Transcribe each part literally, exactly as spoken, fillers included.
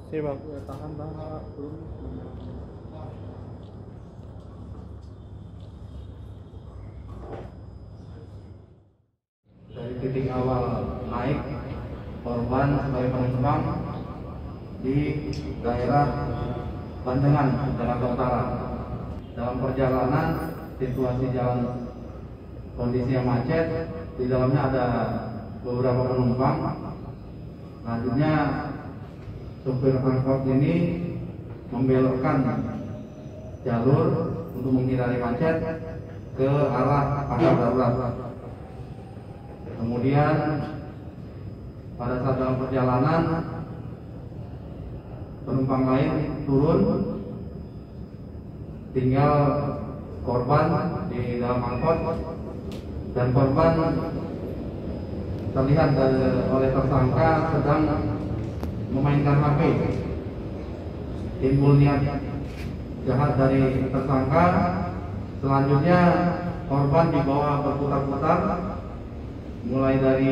Siap, ya, tahan tahan belum. Dari titik awal naik korban sebagai penumpang di daerah Bandengan, Jakarta Utara. Dalam perjalanan, situasi jalan kondisi yang macet, di dalamnya ada beberapa penumpang. Selanjutnya supir angkot ini membelokkan jalur untuk menghindari macet ke arah pagar darurat. Kemudian pada saat dalam perjalanan penumpang lain turun, tinggal korban di dalam angkot, dan korban terlihat oleh tersangka sedang memainkan H P. Timbul niat jahat dari tersangka. Selanjutnya korban dibawa berputar-putar mulai dari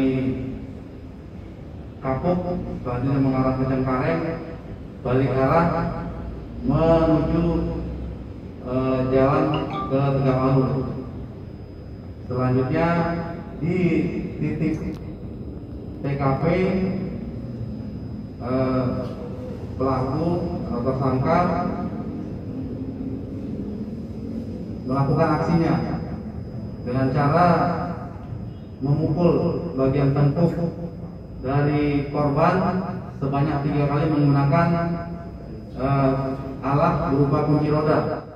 Kapuk, selanjutnya mengarah ke Cengkareng, balik arah menuju e, jalan ke Tegal Alur. Selanjutnya di titik T K P e, pelaku atau tersangka melakukan aksinya dengan cara memukul bagian tengkuk dari korban sebanyak tiga kali menggunakan uh, alat berupa kunci roda.